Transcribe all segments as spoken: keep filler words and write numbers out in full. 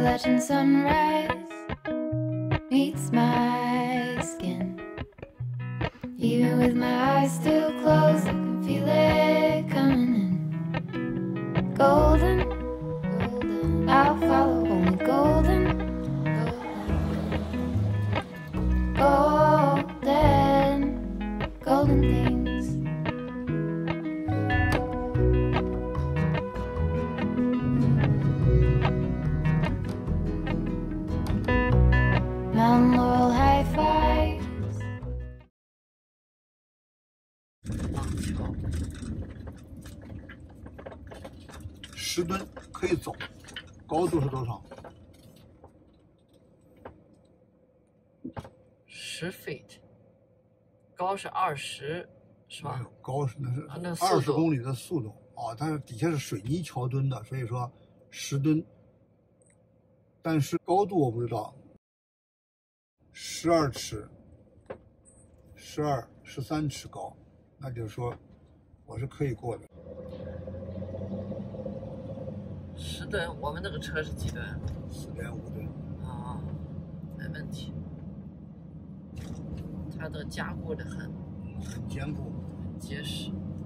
Appalachian sunrise meets my skin. Even with my eyes still closed, I can feel it coming in. Golden, golden, I'll follow only golden, golden, golden, golden things. Mount Laurel high fives. 十吨可以走，高度是多少？ 十 feet， 高是二十，是吧？ 高是那是啊那二十速度公里的速度啊，它是底下是水泥桥墩的，所以说十吨。但是高度我不知道，十二尺，十二十三尺高，那就是说我是可以过的。 十吨，我们那个车是几吨？ 四点五吨。 啊，没问题。它都加固的很， 很坚固， 很结实。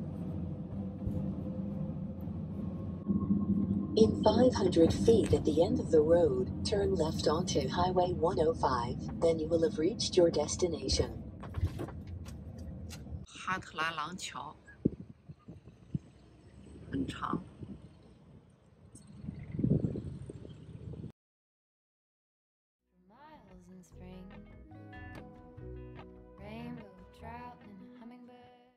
In five hundred feet at the end of the road, turn left onto Highway one oh five, then you will have reached your destination. 哈特拉廊桥很长。 Miles in spring, rainbow trout and hummingbird.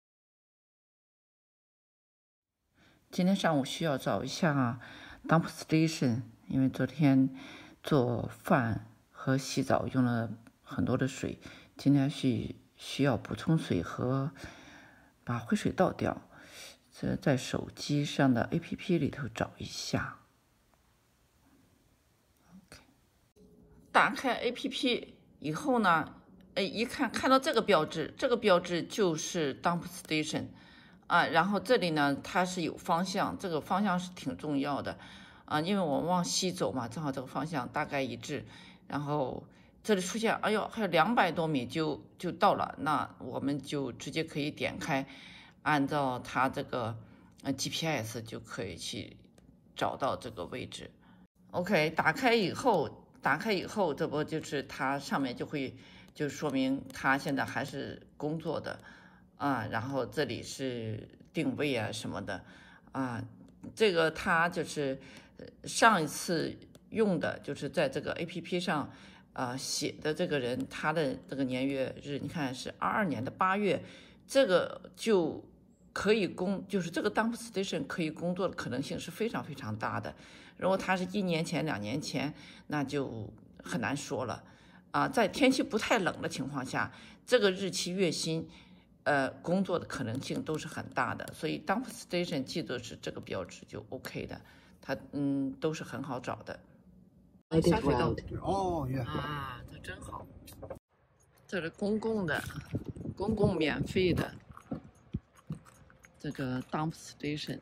今天上午需要找一下 dump station， 因为昨天做饭和洗澡用了很多的水，今天需需要补充水和把灰水倒掉。这在手机上的 A P P 里头找一下。OK， 打开 A P P 以后呢，哎，一看看到这个标志，这个标志就是 dump station。 啊，然后这里呢，它是有方向，这个方向是挺重要的，啊，因为我们往西走嘛，正好这个方向大概一致。然后这里出现，哎呦，还有两百多米就就到了，那我们就直接可以点开，按照它这个呃 G P S 就可以去找到这个位置。OK， 打开以后，打开以后，这不就是它上面就会就说明它现在还是工作的。 啊，然后这里是定位啊什么的，啊，这个它就是上一次用的，就是在这个 A P P 上啊写的这个人，他的这个年月日，你看是二二年的八月，这个就可以工，就是这个 dump station 可以工作的可能性是非常非常大的。如果他是一年前、两年前，那就很难说了。啊，在天气不太冷的情况下，这个日期月薪。 呃，工作的可能性都是很大的，所以 dump station 记住是这个标志就 OK 的，它嗯都是很好找的。下水道哦，耶！ 啊，这真好，这是公共的、公共免费的这个 dump station，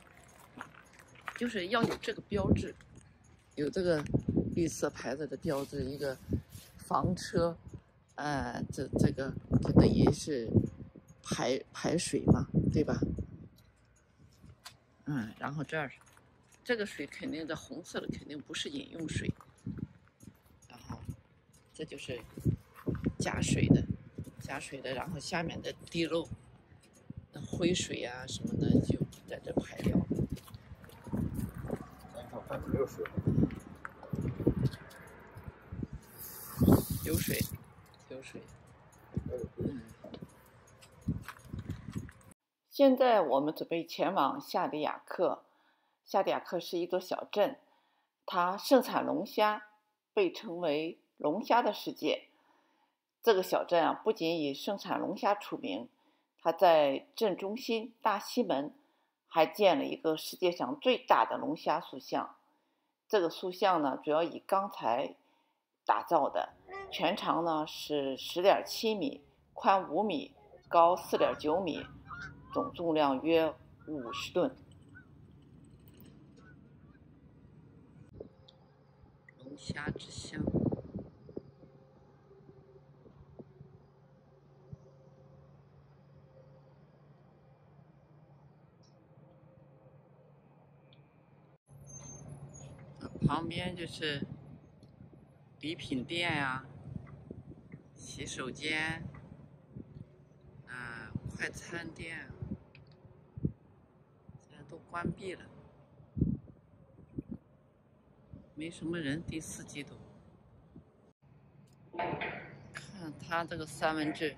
就是要有这个标志，有这个绿色牌子的标志，一个房车，呃，这这个就等于是。 排排水嘛，对吧？嗯，然后这儿，这个水肯定这红色的肯定不是饮用水，然后这就是加水的，加水的，然后下面的滴漏，那灰水啊什么的就在这排掉。 看没有水， 有水，有水，嗯。 现在我们准备前往夏迪亚克。夏迪亚克是一座小镇，它盛产龙虾，被称为“龙虾的世界”。这个小镇啊，不仅以盛产龙虾出名，它在镇中心大西门还建了一个世界上最大的龙虾塑像。这个塑像呢，主要以钢材打造的，全长呢是十点七米，宽五米，高四点九米。 总重量约五十吨。 虾之乡。旁边就是礼品店呀、洗手间啊、快餐店，现在都关闭了，没什么人。第四季度，看它这个三文治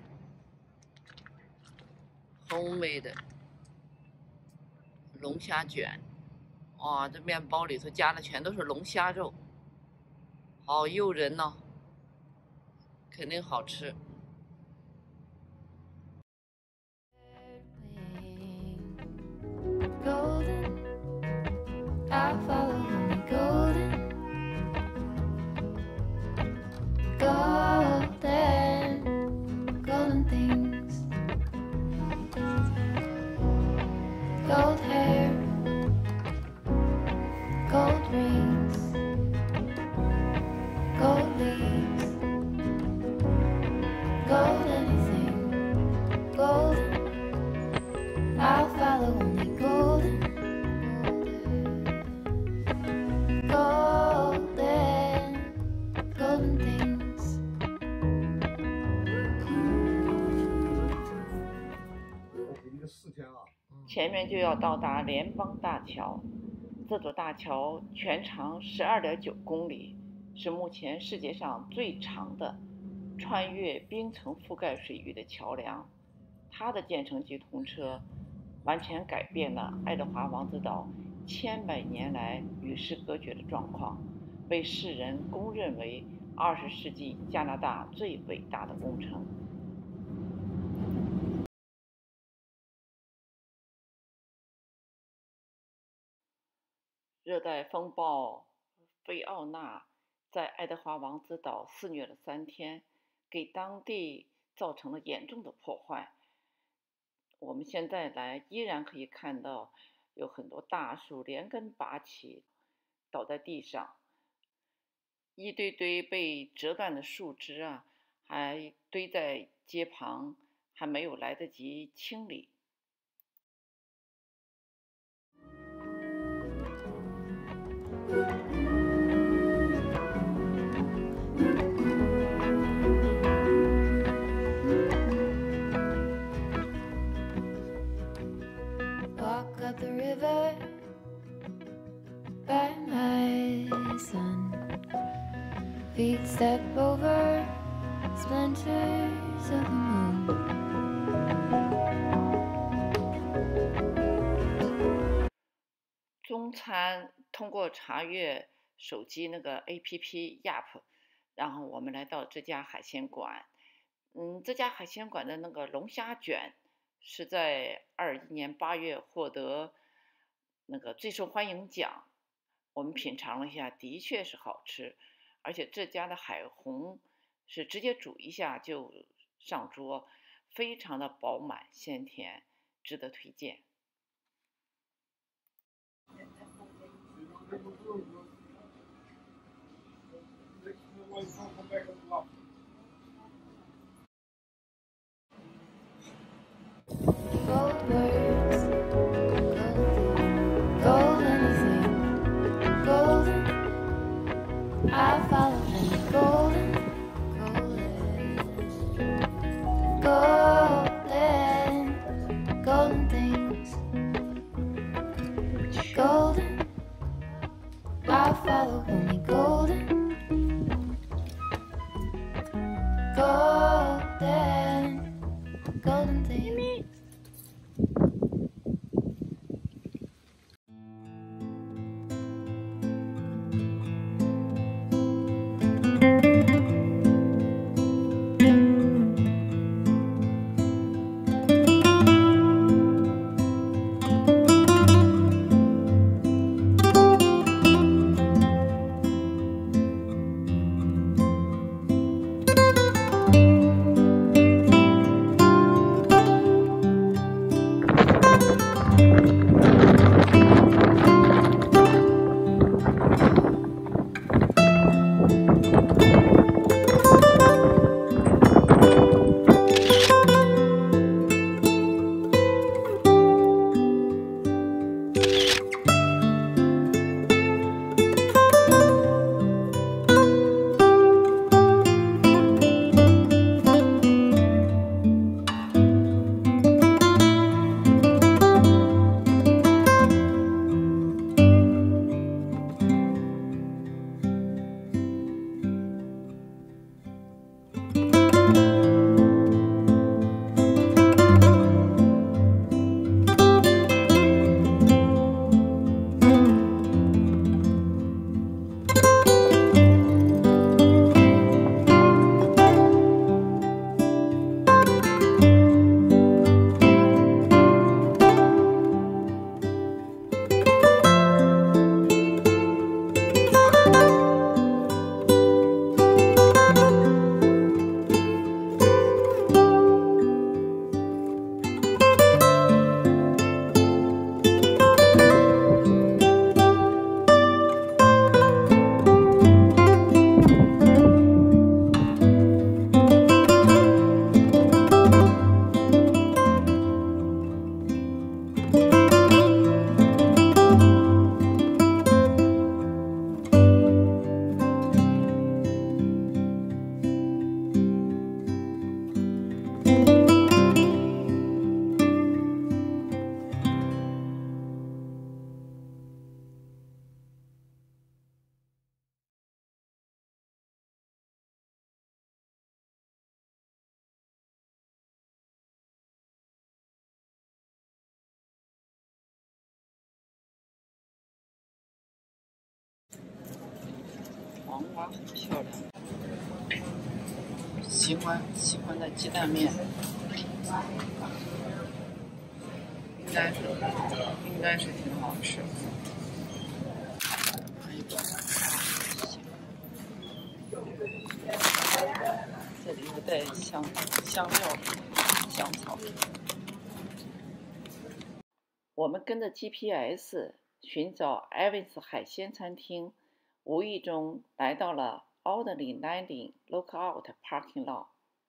，homemade 龙虾卷。哇，这面包里头加的全都是龙虾肉，好诱人呢、哦，肯定好吃。 Golden, I follow only golden, golden, golden things, gold hair, gold rings, gold leaves, gold anything, golden. I'll follow only golden, golden, golden things. 一个四天啊。 前面就要到达联邦大桥，这座大桥全长十二点九公里，是目前世界上最长的穿越冰层覆盖水域的桥梁。它的建成及通车，完全改变了爱德华王子岛千百年来与世隔绝的状况，被世人公认为二十世纪加拿大最伟大的工程。热带风暴菲奥娜在爱德华王子岛肆虐了三天，给当地造成了严重的破坏。我们现在来依然可以看到有很多大树连根拔起，倒在地上，一堆堆被折断的树枝啊，还堆在街旁，还没有来得及清理。 Walk up the river by my son. Feet step over splinters of the moon. Yap 中餐通过查阅手机那个 A P P Yap， 然后我们来到这家海鲜馆。嗯，这家海鲜馆的那个龙虾卷是在二一年八月获得那个最受欢迎奖。我们品尝了一下，的确是好吃，而且这家的海虹是直接煮一下就上桌，非常的饱满鲜甜，值得推荐。 Gold words, golden, gold anything, golden. I follow only golden, golden, golden, golden things, golden. I follow only golden, golden, golden things. 黄瓜很漂亮，喜欢喜欢的鸡蛋面，应该是应该是挺好吃的。还有这里有带香香料的香草。我们跟着 G P S 寻找 Evans 海鲜餐厅，无意中来到了 Audley Landing Lookout Parking Lot。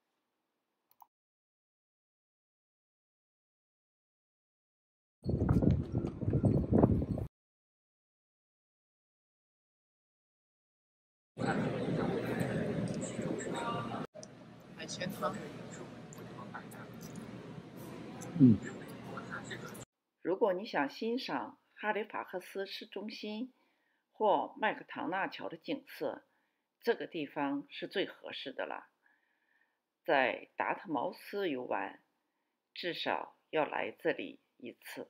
海鲜汤。 嗯。 如果你想欣赏哈利法克斯市中心或麦克唐纳桥的景色，这个地方是最合适的了。在达特茅斯游玩，至少要来这里一次。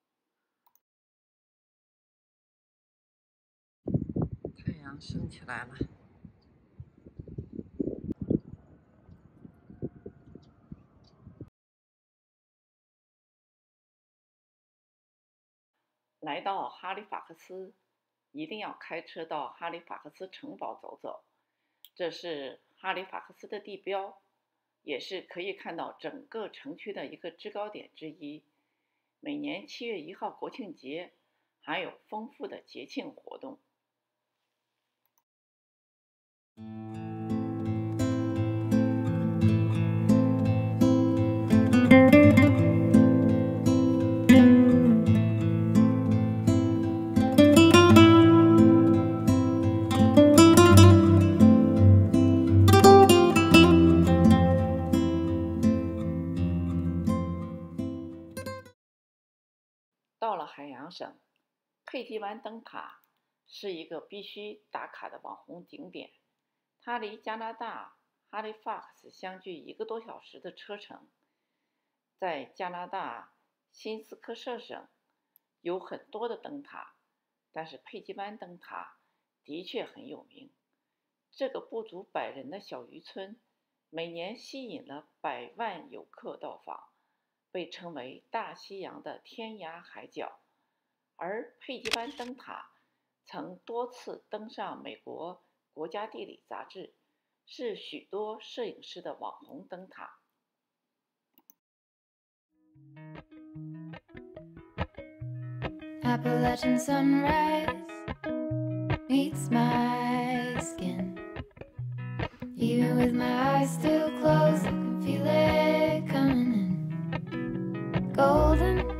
太阳升起来了。来到哈利法克斯，一定要开车到哈利法克斯城堡走走，这是哈利法克斯的地标，也是可以看到整个城区的一个制高点之一。每年七月一号国庆节还有丰富的节庆活动。到了海洋省，佩蒂湾灯塔是一个必须打卡的网红景点。它离加拿大哈利法克斯相距一个多小时的车程。在加拿大新斯科舍省有很多的灯塔，但是佩蒂湾灯塔的确很有名。这个不足百人的小渔村，每年吸引了百万游客到访，被称为大西洋的天涯海角。而佩蒂湾灯塔曾多次登上美国国家地理杂志，是许多摄影师的网红灯塔。 Appalachian sunrise meets my skin. Even with my eyes still closed, I can feel it coming in. Golden